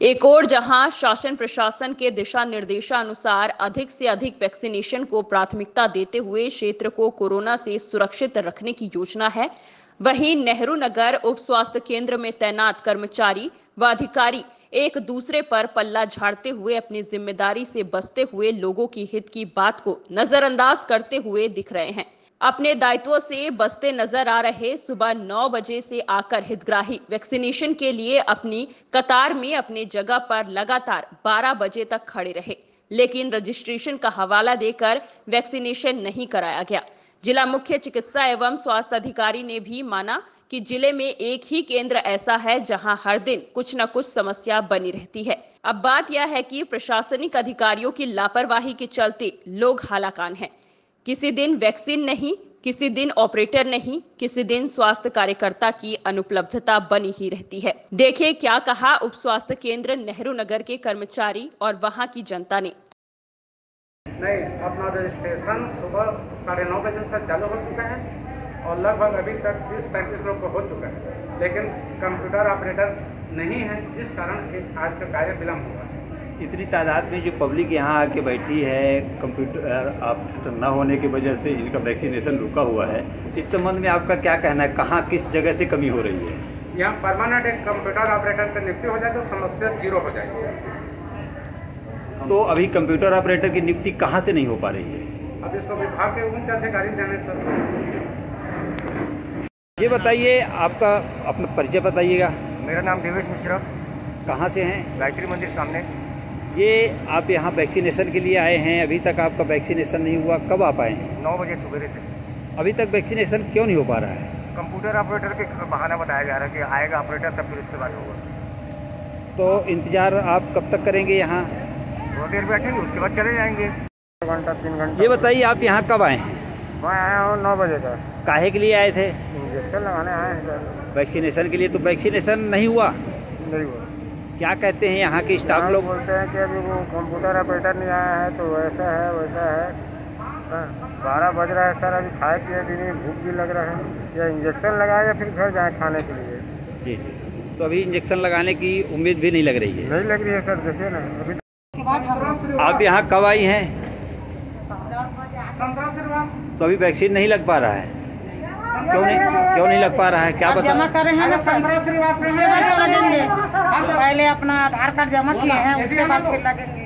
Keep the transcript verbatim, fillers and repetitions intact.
एक और जहां शासन प्रशासन के दिशा निर्देशानुसार अधिक से अधिक वैक्सीनेशन को प्राथमिकता देते हुए क्षेत्र को कोरोना से सुरक्षित रखने की योजना है, वहीं नेहरू नगर उप स्वास्थ्य केंद्र में तैनात कर्मचारी व अधिकारी एक दूसरे पर पल्ला झाड़ते हुए अपनी जिम्मेदारी से बचते हुए लोगों की हित की बात को नजरअंदाज करते हुए दिख रहे हैं। अपने दायित्वों से बचते नजर आ रहे सुबह नौ बजे से आकर हितग्राही वैक्सीनेशन के लिए अपनी कतार में अपने जगह पर लगातार बारह बजे तक खड़े रहे, लेकिन रजिस्ट्रेशन का हवाला देकर वैक्सीनेशन नहीं कराया गया। जिला मुख्य चिकित्सा एवं स्वास्थ्य अधिकारी ने भी माना कि जिले में एक ही केंद्र ऐसा है जहां हर दिन कुछ न कुछ समस्या बनी रहती है। अब बात यह है कि प्रशासनिक अधिकारियों की लापरवाही के चलते लोग हालाकान हैं। किसी दिन वैक्सीन नहीं, किसी दिन ऑपरेटर नहीं, किसी दिन स्वास्थ्य कार्यकर्ता की अनुपलब्धता बनी ही रहती है। देखिए क्या कहा उप स्वास्थ्य केंद्र नेहरू नगर के कर्मचारी और वहां की जनता ने। नहीं, अपना रजिस्ट्रेशन सुबह साढ़े नौ बजे से चालू हो चुका है और लगभग अभी तक तीस पैंतीस लोग को हो चुका है, लेकिन कंप्यूटर ऑपरेटर नहीं है, जिस कारण आज का कार्य विलम्ब हुआ है। इतनी तादाद में जो पब्लिक यहाँ आके बैठी है, कंप्यूटर ऑपरेटर न होने की वजह से इनका वैक्सीनेशन रुका हुआ है, इस संबंध में आपका क्या कहना है? कहाँ किस जगह से कमी हो रही है? यहाँ परमानेंट एक कंप्यूटर ऑपरेटर की नियुक्ति हो जाए तो समस्या जीरो हो जाएगी। तो अभी कंप्यूटर ऑपरेटर की नियुक्ति कहाँ से नहीं हो पा रही है? अब इसको विभाग के उच्च अधिकारी जाने सर। ये बताइए, आपका अपना परिचय बताइएगा। मेरा नाम देवेश मिश्रा। कहाँ से हैं? गायत्री मंदिर सामने। ये आप यहाँ वैक्सीनेशन के लिए आए हैं, अभी तक आपका वैक्सीनेशन नहीं हुआ, कब आप आए हैं? नौ बजे सुबह से। अभी तक वैक्सीनेशन क्यों नहीं हो पा रहा है? कंप्यूटर ऑपरेटर के बहाना बताया जा रहा है कि आएगा ऑपरेटर तब फिर उसके बाद होगा। तो इंतज़ार आप कब तक करेंगे यहाँ? थोड़ी देर बैठेंगे, उसके बाद चले जाएंगे। घंटा तीन घंटा। ये बताइए, आप यहाँ कब आए हैं? मैं आया हूँ नौ बजे तक। काहे के लिए आए थे? इंजेक्शन लगाने आए हैं सर। वैक्सीनेशन के लिए। तो वैक्सीनेशन नहीं हुआ? नहीं हुआ। क्या कहते हैं यहाँ के स्टाफ लोग? बोलते हैं कि अभी वो कंप्यूटर ऑपरेटर नहीं आया है, तो वैसा है वैसा है। बारह बज रहा है सर, अभी खाए पिए भी नहीं, भूख भी लग रहा है। या इंजेक्शन लगाए या फिर घर जाए खाने के लिए। जी जी। तो अभी इंजेक्शन लगाने की उम्मीद भी नहीं लग रही है? नहीं लग रही है सर, देखिए ना। अभी आप यहाँ कब आई हैं? तो अभी वैक्सीन नहीं लग पा रहा है, क्यों नहीं क्यों नहीं लग पा रहा है? क्या बता जमा करे हैं ना सर, उसके बाद तो लगेंगे। पहले अपना आधार कार्ड जमा किए हैं, उसके बाद फिर लगेंगे।